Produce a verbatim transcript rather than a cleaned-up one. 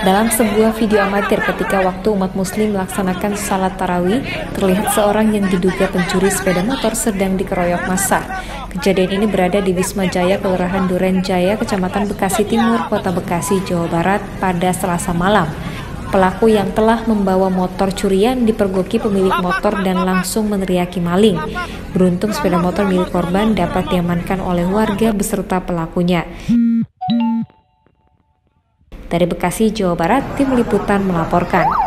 Dalam sebuah video amatir ketika waktu umat muslim melaksanakan salat tarawih, terlihat seorang yang diduga pencuri sepeda motor sedang dikeroyok massa. Kejadian ini berada di Wisma Jaya, Kelurahan Duren Jaya, Kecamatan Bekasi Timur, Kota Bekasi, Jawa Barat pada Selasa malam. Pelaku yang telah membawa motor curian dipergoki pemilik motor dan langsung meneriaki maling. Beruntung sepeda motor milik korban dapat diamankan oleh warga beserta pelakunya. Dari Bekasi, Jawa Barat, tim liputan melaporkan.